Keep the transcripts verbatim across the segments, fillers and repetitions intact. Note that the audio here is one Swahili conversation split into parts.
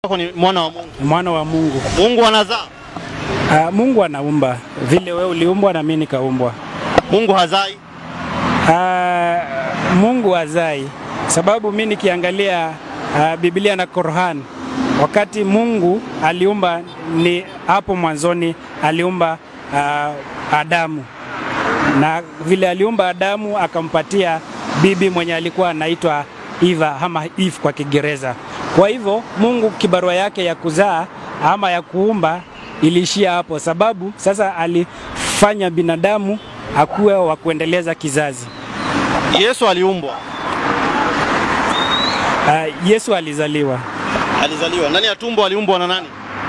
wako ni mwana wa Mungu. Mwana wa Mungu. Mungu anazaa? Uh, Mungu anaumba. Vile wewe uliumbwa na mimi nikaumbwa. Mungu hazai? Uh, Mungu hazai. Sababu mimi nikiangalia uh, Biblia na Qur'an, wakati Mungu aliumba ni hapo mwanzoni aliumba uh, Adamu. Na vile aliumba Adamu akampatia bibi mwenye alikuwa anaitwa Eva ama Eve kwa Kiingereza. Kwa hivyo Mungu kibarua yake ya kuzaa ama ya kuumba ilishia hapo, sababu sasa alifanya binadamu akuwe wa kuendeleza kizazi. Yesu aliumbwa? Uh, Yesu alizaliwa. Alizaliwa. Ndani ya tumbo aliumbwa na nani?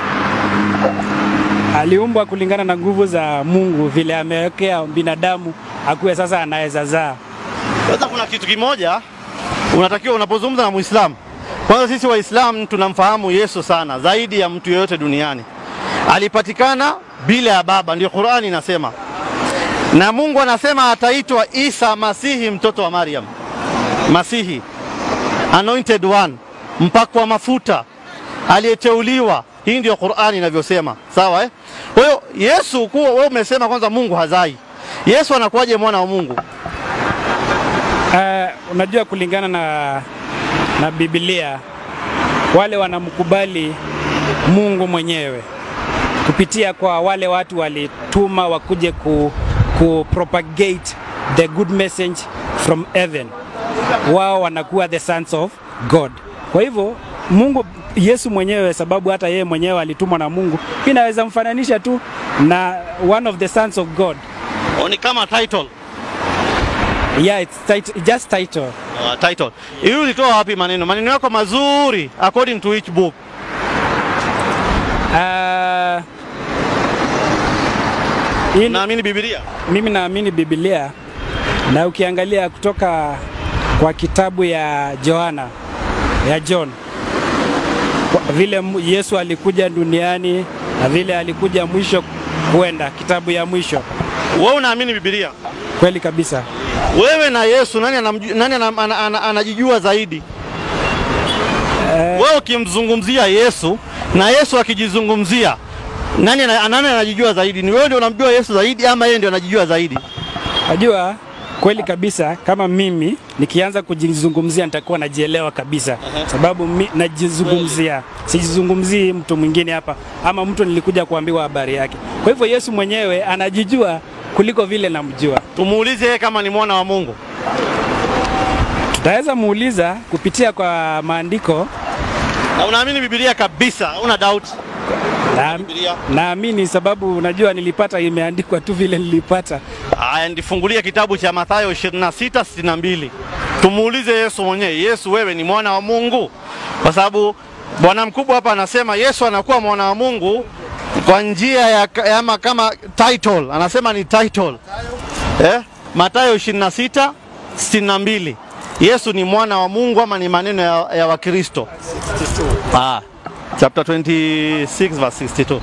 Aliumbwa kulingana na nguvu za Mungu, vile amewekea binadamu akuwe sasa anaweza zaa. Sasa kuna kitu kimoja unatakiwa unapozungumza na Muislamu. Kwanza sisi Waislamu tunamfahamu Yesu sana zaidi ya mtu yeyote duniani. Alipatikana bila ya baba, ndio Qur'ani inasema. Na Mungu anasema ataitwa Isa Masihi, mtoto wa Maryam. Masihi, anointed one, mpakwa mafuta, aliyeteuliwa. Hii ndio Qur'ani inavyosema. Sawa eh? Kwa hiyo Yesu, kuwa wewe umesema kwanza Mungu hazai. Yesu anakuwaje mwana wa Mungu? Uh, unajua kulingana na na Biblia, wale wanamkubali Mungu mwenyewe kupitia kwa wale watu walituma wakuje ku, ku propagate the good message from heaven. Wao wanakuwa the sons of God. Kwa hivyo Mungu Yesu mwenyewe, sababu hata yeye mwenyewe alitumwa na Mungu, inaweza mfananisha tu na one of the sons of God. Ni kama title. Yeah, it's title, just title. Uh, title. Hii ulitoa wapi maneno? Maneno yako mazuri according to which book? Uh, in, naamini Biblia. Mimi naamini Biblia, na ukiangalia kutoka kwa kitabu ya Yohana, ya John, vile Yesu alikuja duniani na vile alikuja mwisho kuenda, kitabu ya mwisho. Wewe unaamini Biblia? Kweli kabisa. Wewe na Yesu nani anamjua, nani anajijua ana, ana, ana zaidi? Uh, wewe ukimzungumzia Yesu na Yesu akijizungumzia, nani nani anajijua zaidi? Ni wewe ndio unamjua Yesu zaidi ama yeye ndio anajijua zaidi? Najua kweli kabisa, kama mimi nikianza kujizungumzia nitakuwa najielewa kabisa. Uh -huh. Sababu mi, najizungumzia, sijizungumzii mtu mwingine hapa ama mtu nilikuja kuambiwa habari yake. Kwa hivyo Yesu mwenyewe anajijua kuliko vile namjua. Tumuulize yeye kama ni mwana wa Mungu. Tutaweza muuliza kupitia kwa maandiko. Na unaamini Biblia kabisa? Una doubt? Na, naamini sababu unajua nilipata imeandikwa tu vile nilipata. Haya, ndifungulia kitabu cha Mathayo ishirini na sita sitini na mbili. Tumuulize Yesu mwenyewe, Yesu wewe ni mwana wa Mungu? Kwa sababu bwana mkubwa hapa anasema Yesu anakuwa mwana wa Mungu kwa njia ya ama kama title, anasema ni title. Eh? Mathayo ishirini na sita sitini na mbili. Yesu ni mwana wa Mungu ama ni maneno ya, ya Wakristo? Ah, chapter twenty-six verse sixty-two.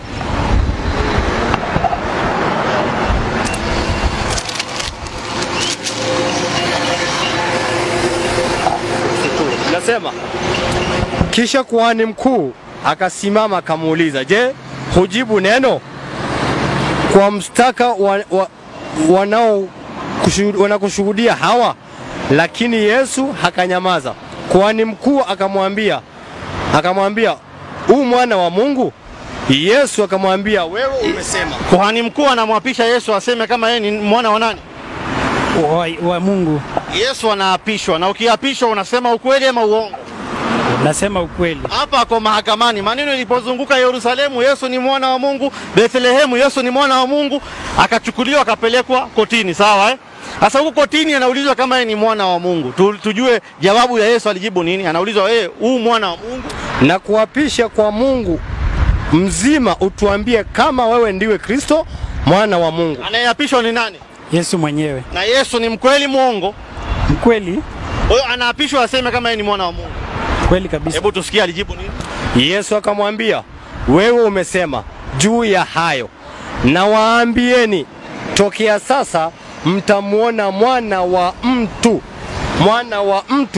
Nasema, kisha kuhani mkuu akasimama akamuuliza, je, hujibu neno kwa mstaka wa, wa, wanao wanakushuhudia hawa? Lakini Yesu hakanyamaza. Kuhani mkuu akamwambia akamwambia u mwana wa Mungu? Yesu akamwambia, wewe umesema. Kuhani mkuu anamwapisha Yesu aseme kama yeye ni mwana wa nani? Wa, wa Mungu. Yesu anaapishwa, na ukiapishwa unasema ukweli ama uongo? Nasema ukweli. Hapa kwa mahakamani maneno ilipozunguka Yerusalemu, Yesu ni mwana wa Mungu, Bethlehemu, Yesu ni mwana wa Mungu, akachukuliwa akapelekwa kotini, sawa eh? Sasa huko kotini anaulizwa kama yeye ni mwana wa Mungu. Tu, tujue jawabu ya Yesu alijibu nini? Anaulizwa, "Eh, huu mwana wa Mungu na kuapisha kwa Mungu mzima utuambie kama wewe ndiwe Kristo mwana wa Mungu." Anayeapishwa ni nani? Yesu mwenyewe. Na Yesu ni mkweli muongo? Mkweli. Kwa hiyo anaapishwa aseme kama yeye ni mwana wa Mungu. Kweli kabisa. Hebu tusikie alijibu nini? Yesu akamwambia, wewe umesema juu ya hayo. Na waambieni, tokea sasa mtamuona mwana wa mtu, mwana wa mtu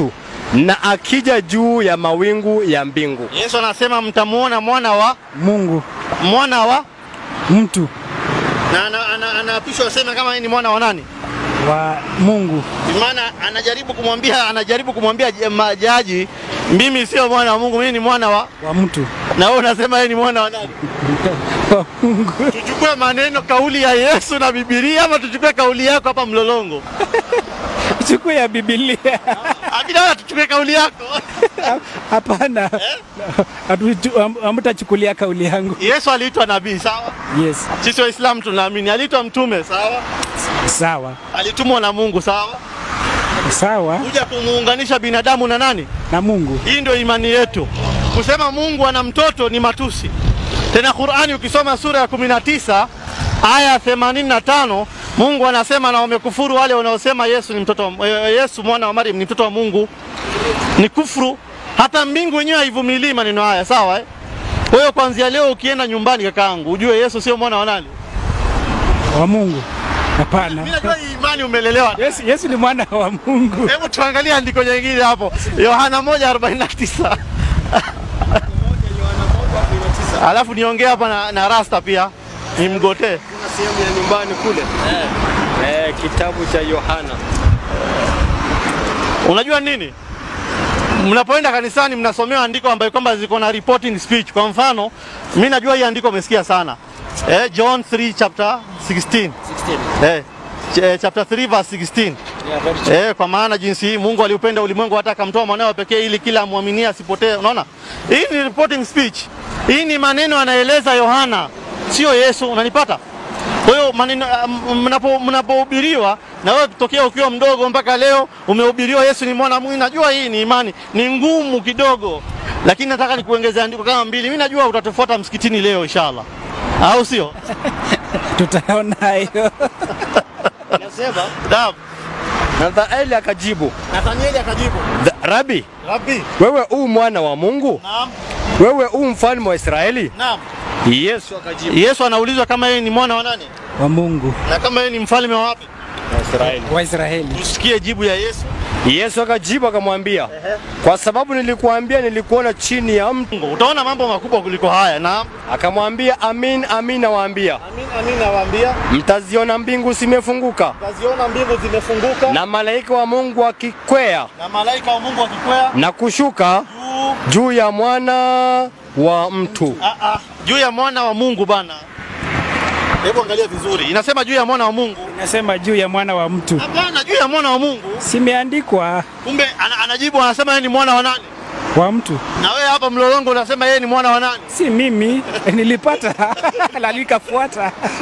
na akija juu ya mawingu ya mbingu. Yesu anasema mtamuona mwana wa Mungu, mwana wa mtu na anaapishwa ana, ana asema kama yeye ni mwana wa nani? Wa Mungu. Maana anajaribu kumwambia anajaribu kumwambia jaji, mimi sio mwana wa Mungu, mimi ni mwana wa wa mtu. Na wewe unasema yeye ni mwana wa nani? Wa Mungu. Tuchukue maneno kauli ya Yesu na Biblia ama tuchukue kauli yako hapa mlolongo? Chukua ya Biblia. Abida tuchukue kauli yako. Hapana. Hamtachukulia kauli yangu. Yesu aliitwa nabii, sawa? Yes. Sisi Waislamu tunaamini aliitwa mtume, sawa? Sawa. Alitumwa na Mungu, sawa? Sawa. Kuja kumuunganisha binadamu na nani? Na Mungu. Hii ndio imani yetu. Kusema Mungu ana mtoto ni matusi. Tena Qur'ani ukisoma sura ya kumi na tisa aya themanini na tano Mungu anasema na wamekufuru wale wanaosema Yesu ni mtoto wa, Yesu mwana wa Maryam ni mtoto wa Mungu. Ni kufuru. Hata mbingu yenyewe haivumilii maneno haya, sawa eh? Kwa hiyo kuanzia leo ukienda nyumbani kakaangu ujue Yesu sio mwana wa nani? Wa Mungu. Hapana. Mimi najua imani umelelewa. Yesu, Yesu ni mwana wa Mungu. Hebu tuangalie andiko jingine hapo. Yohana moja arobaini na tisa. Alafu niongee hapa na, na Rasta pia. Nimgotee. Kuna sehemu ya nyumbani kule. Eh. Eh, kitabu cha Yohana. Unajua nini? Mnapoenda kanisani mnasomewa andiko ambayo kwamba ziko na reporting speech. Kwa mfano, mimi najua hii andiko umesikia sana. Eh, John three chapter sixteen. sixteen. Eh, ch chapter three verse sixteen. Yeah, eh, kwa maana jinsi hii Mungu aliupenda ulimwengu hata akamtoa mwanawe pekee ili kila muamini asipotee. Unaona? Hii ni reporting speech. Hii ni maneno anaeleza Yohana, sio Yesu, unanipata? Kwa hiyo maneno mnapo mnapohubiriwa na wewe kutokea ukiwa mdogo mpaka leo umehubiriwa Yesu ni mwana wa Mungu, najua hii ni imani, ni ngumu kidogo. Lakini nataka nikuongezea andiko kama mbili. Mimi najua utatufuata msikitini leo inshallah. Au sio? Tutaona hiyo. Nasema, Dab. Nathanaeli akajibu. Nathanaeli akajibu. Rabi. Rabi. Wewe u mwana wa Mungu? Naam. Wewe u mfalme wa Israeli? Naam. Yesu akajibu. Yesu anaulizwa kama yeye ni mwana wa nani? Wa Mungu. Na kama yeye ni mfalme wa wapi? Wa Israeli. Wa Israeli. Tusikie jibu ya Yesu. Yesu akajibu akamwambia, kwa sababu nilikuambia nilikuona chini ya mtu. Utaona mambo makubwa kuliko haya. Na akamwambia, amin amin nawaambia. Amin amin nawaambia. Mtaziona mbingu zimefunguka. Mtaziona mbingu zimefunguka. Na malaika wa Mungu akikwea. Na malaika wa Mungu akikwea. Na kushuka juu, juu ya mwana wa mtu. Ah ah, juu ya mwana wa Mungu bana. Hebu angalia vizuri. Inasema juu ya mwana wa Mungu. Inasema juu ya mwana wa mtu. Hapana, juu ya mwana wa Mungu. Simeandikwa. Kumbe ana, anajibu anasema yeye ni mwana wa nani? Wa mtu. Na wewe hapa mlolongo unasema yeye ni mwana wa nani? Si mimi, nilipata na nikafuata.